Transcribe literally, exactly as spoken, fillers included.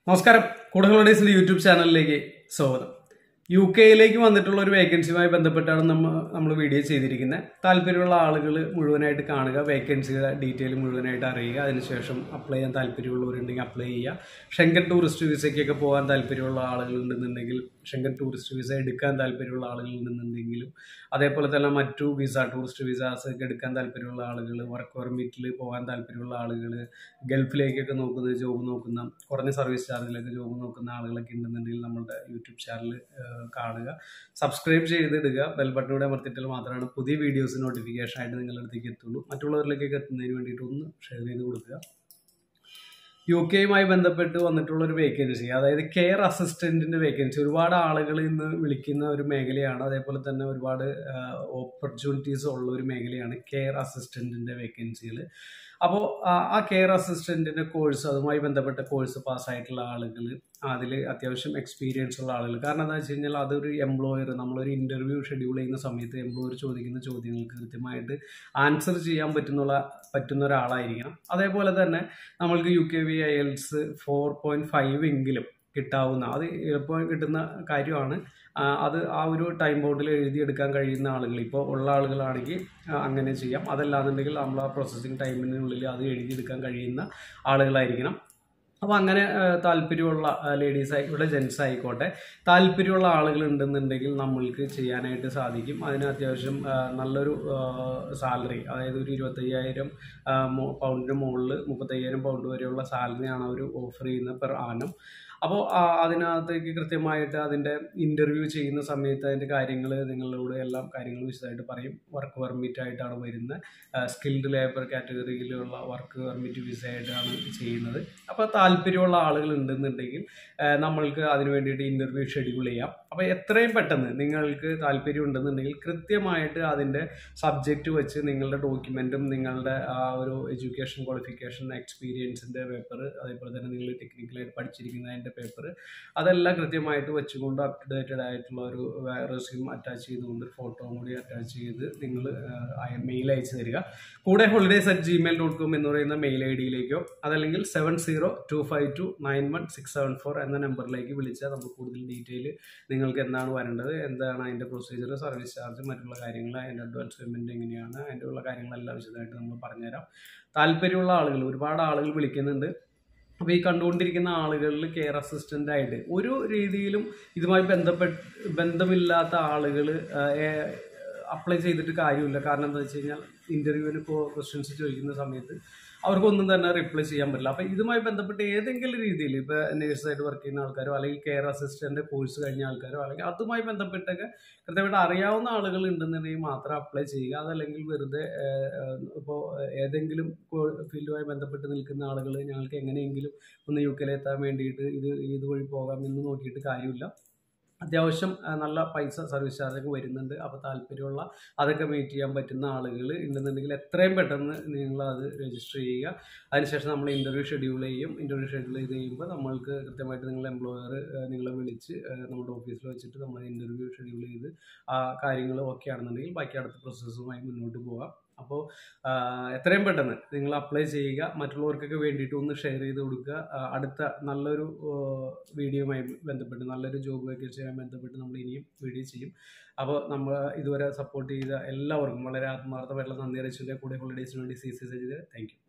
നമസ്കാരം കൂടുതലുടേസിന്റെ യൂട്യൂബ് ചാനലിലേക്ക് സ്വാഗതം. യു കെയിലേക്ക് വന്നിട്ടുള്ള ഒരു വേക്കൻസിയുമായി ബന്ധപ്പെട്ടാണ് നമ്മൾ നമ്മൾ വീഡിയോ ചെയ്തിരിക്കുന്നത്. താല്പര്യമുള്ള ആളുകൾ മുഴുവനായിട്ട് കാണുക, വേക്കൻസിയുടെ ഡീറ്റെയിൽ മുഴുവനായിട്ട് അറിയുക, അതിനുശേഷം അപ്ലൈ ചെയ്യാൻ താല്പര്യമുള്ളവരുണ്ടെങ്കിൽ അപ്ലൈ ചെയ്യുക. ഷെങ്കൻ ടൂറിസ്റ്റ് വിസയ്ക്കൊക്കെ പോകാൻ താല്പര്യമുള്ള ആളുകളുണ്ടെന്നുണ്ടെങ്കിൽ, ഷെങ്കൻ ടൂറിസ്റ്റ് വിസ എടുക്കാൻ താല്പര്യമുള്ള ആളുകളുണ്ടെന്നുണ്ടെങ്കിലും, അതേപോലെ തന്നെ മറ്റു വിസ ടൂറിസ്റ്റ് വിസാസ് ഒക്കെ എടുക്കാൻ താല്പര്യമുള്ള ആളുകൾ, വർക്ക് പെർമിറ്റിൽ പോകാൻ താല്പര്യമുള്ള ആളുകൾ, ഗൾഫിലേക്കൊക്കെ നോക്കുന്ന ജോബ് നോക്കുന്ന കുറഞ്ഞ സർവീസ് ചാർജിലൊക്കെ ജോബ് നോക്കുന്ന ആളുകളൊക്കെ ഉണ്ടെന്നുണ്ടെങ്കിൽ നമ്മുടെ യൂട്യൂബ് ചാനൽ കാണുക, സബ്സ്ക്രൈബ് ചെയ്തിടുക. ബെൽ ബട്ടണിലൂടെ അമർത്തിയിട്ടാൽ മാത്രമാണ് പുതിയ വീഡിയോസ് നോട്ടിഫിക്കേഷൻ ആയിട്ട് നിങ്ങളുടെ അടുത്തേക്ക് എത്തുള്ളൂ. മറ്റുള്ളവരിലേക്കൊക്കെ എത്തുന്നതിന് വേണ്ടിയിട്ട് ഒന്ന് ഷെയർ ചെയ്ത് കൊടുക്കുക. യു കെയുമായി ബന്ധപ്പെട്ട് വന്നിട്ടുള്ള ഒരു വേക്കൻസി, അതായത് കെയർ അസിസ്റ്റന്റിന്റെ വേക്കൻസി. ഒരുപാട് ആളുകൾ ഇന്ന് വിളിക്കുന്ന ഒരു മേഖലയാണ്. അതേപോലെ തന്നെ ഒരുപാട് ഓപ്പർച്യൂണിറ്റീസ് ഉള്ള ഒരു മേഖലയാണ് കെയർ അസിസ്റ്റന്റിന്റെ വേക്കൻസികൾ. അപ്പോൾ ആ കെയർ അസിസ്റ്റന്റിന്റെ കോഴ്സ്, അതുമായി ബന്ധപ്പെട്ട കോഴ്സ് പാസ്സായിട്ടുള്ള ആളുകൾ, അതിൽ അത്യാവശ്യം എക്സ്പീരിയൻസ് ഉള്ള ആളുകൾ. കാരണം എന്താ വെച്ച് കഴിഞ്ഞാൽ അതൊരു എംപ്ലോയർ, നമ്മളൊരു ഇന്റർവ്യൂ ഷെഡ്യൂൾ ചെയ്യുന്ന സമയത്ത് എംപ്ലോയർ ചോദിക്കുന്ന ചോദ്യങ്ങൾക്ക് കൃത്യമായിട്ട് ആൻസർ ചെയ്യാൻ പറ്റുന്നുള്ള പറ്റുന്ന ഒരാളായിരിക്കണം. അതേപോലെ തന്നെ നമ്മൾക്ക് U K V IELTS four point five എങ്കിലും കിട്ടാവുന്ന, അത് എളുപ്പം കിട്ടുന്ന കാര്യമാണ്. അത് ആ ഒരു ടൈം ബോർഡിൽ എഴുതിയെടുക്കാൻ കഴിയുന്ന ആളുകൾ, ഇപ്പോൾ ഉള്ള ആളുകളാണെങ്കിൽ അങ്ങനെ ചെയ്യാം. അതല്ലാന്നുണ്ടെങ്കിൽ നമ്മൾ ആ പ്രോസസ്സിങ് ടൈമിനുള്ളിൽ അത് എഴുതിയെടുക്കാൻ കഴിയുന്ന ആളുകളായിരിക്കണം. അപ്പോൾ അങ്ങനെ താല്പര്യമുള്ള ലേഡീസ് ആയിക്കോട്ടെ, ജെൻസ് ആയിക്കോട്ടെ, താല്പര്യമുള്ള ആളുകൾ ഉണ്ടെന്നുണ്ടെങ്കിൽ നമ്മൾക്ക് ചെയ്യാനായിട്ട് സാധിക്കും. അതിന് അത്യാവശ്യം നല്ലൊരു സാലറി, അതായത് ഒരു ഇരുപത്തയ്യായിരം പൗണ്ടിന് മുകളിൽ മുപ്പത്തയ്യായിരം പൗണ്ട് വരെയുള്ള സാലറിയാണ് അവർ ഓഫർ ചെയ്യുന്നത് പെർ ആനം. അപ്പോൾ അതിനകത്തേക്ക് കൃത്യമായിട്ട് അതിൻ്റെ ഇൻ്റർവ്യൂ ചെയ്യുന്ന സമയത്ത് അതിൻ്റെ കാര്യങ്ങൾ നിങ്ങളോട് എല്ലാം കാര്യങ്ങൾ വിശദമായിട്ട് പറയും. വർക്ക് പെർമിറ്റ് ആയിട്ടാണ് വരുന്നത്, സ്കിൽഡ് ലേബർ കാറ്റഗറിയിലുള്ള വർക്ക് പെർമിറ്റ് വിസ ആയിട്ടാണ് ചെയ്യുന്നത്. അപ്പോൾ താല്പര്യമുള്ള ആളുകൾ ഉണ്ടെന്നുണ്ടെങ്കിൽ നമ്മൾക്ക് അതിന് വേണ്ടിയിട്ട് ഇൻ്റർവ്യൂ ഷെഡ്യൂൾ ചെയ്യാം. അപ്പോൾ എത്രയും പെട്ടെന്ന് നിങ്ങൾക്ക് താല്പര്യം ഉണ്ടെന്നുണ്ടെങ്കിൽ കൃത്യമായിട്ട് അതിൻ്റെ സബ്ജക്റ്റ് വെച്ച് നിങ്ങളുടെ ഡോക്യുമെൻറ്റും നിങ്ങളുടെ ആ ഒരു എഡ്യൂക്കേഷൻ ക്വാളിഫിക്കേഷൻ എക്സ്പീരിയൻസിൻ്റെ പേപ്പർ, അതേപോലെ തന്നെ നിങ്ങൾ ടെക്നിക്കലായിട്ട് പഠിച്ചിരിക്കുന്നതിൻ്റെ പേപ്പർ, അതെല്ലാം കൃത്യമായിട്ട് വെച്ചുകൊണ്ട് അപ് ടു ഡേറ്റഡ് ആയിട്ടുള്ള ഒരു റെസ്യൂം അറ്റാച്ച് ചെയ്തുകൊണ്ട് ഒരു ഫോട്ടോ കൂടി അറ്റാച്ച് ചെയ്ത് നിങ്ങൾ മെയിൽ അയച്ചു തരിക. കൂടെ holidays at Gmail dot com എന്ന് പറയുന്ന മെയിൽ ഐ ഡിയിലേക്കോ അതല്ലെങ്കിൽ seven zero two five two nine one six seven four എന്ന നമ്പറിലേക്ക് വിളിച്ചാൽ നമുക്ക് കൂടുതൽ ഡീറ്റെയിൽ നിങ്ങൾക്ക് എന്താണ് വരേണ്ടത്, എന്താണ് അതിൻ്റെ പ്രൊസീജിയർ, സർവീസ് ചാർജ്, മറ്റുള്ള കാര്യങ്ങൾ, അതിൻ്റെ അഡ്വാൻസ് പേയ്മെൻറ്റ് എങ്ങനെയാണ്, അതിൻ്റെ ഉള്ള കാര്യങ്ങളെല്ലാം വിശദമായിട്ട് നമ്മൾ പറഞ്ഞുതരാം. താല്പര്യമുള്ള ആളുകൾ, ഒരുപാട് ആളുകൾ വിളിക്കുന്നുണ്ട്. അപ്പോൾ ഈ കണ്ടുകൊണ്ടിരിക്കുന്ന ആളുകളിൽ കെയർ അസിസ്റ്റൻ്റ് ആയിട്ട് ഒരു രീതിയിലും ഇതുമായി ബന്ധപ്പെട്ട് ബന്ധമില്ലാത്ത ആളുകൾ അപ്ലൈ ചെയ്തിട്ട് കാര്യമില്ല. കാരണം എന്താ വെച്ച് കഴിഞ്ഞാൽ ഇൻ്റർവ്യൂവിന് ഇപ്പോൾ ക്വസ്റ്റ്യൻസ് ചോദിക്കുന്ന സമയത്ത് അവർക്കൊന്നും തന്നെ റിപ്ലൈ ചെയ്യാൻ പറ്റില്ല. അപ്പോൾ ഇതുമായി ബന്ധപ്പെട്ട് ഏതെങ്കിലും രീതിയിൽ ഇപ്പോൾ നേഴ്സായിട്ട് വർക്ക് ചെയ്യുന്ന ആൾക്കാരോ അല്ലെങ്കിൽ കെയർ അസിസ്റ്റൻ്റ് കോഴ്സ് കഴിഞ്ഞ ആൾക്കാരോ അല്ലെങ്കിൽ അതുമായി ബന്ധപ്പെട്ടൊക്കെ കൃത്യമായിട്ട് അറിയാവുന്ന ആളുകൾ ഉണ്ടെന്നുണ്ടെങ്കിൽ മാത്രം അപ്ലൈ ചെയ്യുക. അതല്ലെങ്കിൽ വെറുതെ ഇപ്പോൾ ഏതെങ്കിലും ഫീൽഡുമായി ബന്ധപ്പെട്ട് നിൽക്കുന്ന ആളുകൾ ഞങ്ങൾക്ക് എങ്ങനെയെങ്കിലും ഒന്ന് യു കെയിലെത്താൻ വേണ്ടിയിട്ട് ഇത് ഇതുവഴി പോകാം എന്ന് നോക്കിയിട്ട് കാര്യമില്ല. അത്യാവശ്യം നല്ല പൈസ സർവീസ് ചാർജൊക്കെ വരുന്നുണ്ട്. അപ്പോൾ താല്പര്യമുള്ള അതൊക്കെ മീറ്റ് ചെയ്യാൻ പറ്റുന്ന ആളുകൾ ഉണ്ടെന്നുണ്ടെങ്കിൽ എത്രയും പെട്ടെന്ന് നിങ്ങൾ അത് രജിസ്റ്റർ ചെയ്യുക. അതിനുശേഷം നമ്മൾ ഇൻ്റർവ്യൂ ഷെഡ്യൂൾ ചെയ്യും. ഇൻ്റർവ്യൂ ഷെഡ്യൂൾ ചെയ്ത് കഴിയുമ്പോൾ നമ്മൾക്ക് കൃത്യമായിട്ട് നിങ്ങളുടെ എംപ്ലോയർ നിങ്ങളെ വിളിച്ച് നമ്മുടെ ഓഫീസിൽ വെച്ചിട്ട് നമ്മൾ ഇൻ്റർവ്യൂ ഷെഡ്യൂൾ ചെയ്ത് ആ കാര്യങ്ങൾ ഓക്കെ ആണെന്നുണ്ടെങ്കിൽ ബാക്കി അടുത്ത പ്രോസസ്സുമായി മുന്നോട്ട് പോകാം. അപ്പോൾ എത്രയും പെട്ടെന്ന് നിങ്ങൾ അപ്ലൈ ചെയ്യുക. മറ്റുള്ളവർക്കൊക്കെ വേണ്ടിയിട്ട് ഒന്ന് ഷെയർ ചെയ്ത് കൊടുക്കുക. അടുത്ത നല്ലൊരു വീഡിയോയുമായി ബന്ധപ്പെട്ട്, നല്ലൊരു ജോബ് വേക്കൻസിയുമായി ബന്ധപ്പെട്ട് നമ്മൾ ഇനിയും വീഡിയോ ചെയ്യും. അപ്പോൾ നമ്മൾ ഇതുവരെ സപ്പോർട്ട് ചെയ്ത എല്ലാവർക്കും വളരെ ആത്മാർത്ഥമായിട്ടുള്ള നന്ദി അറിയിച്ചതിൻ്റെ കൂടെ ഹോളിഡേസിന് വേണ്ടി സി സി ചെയ്ത് താങ്ക് യു.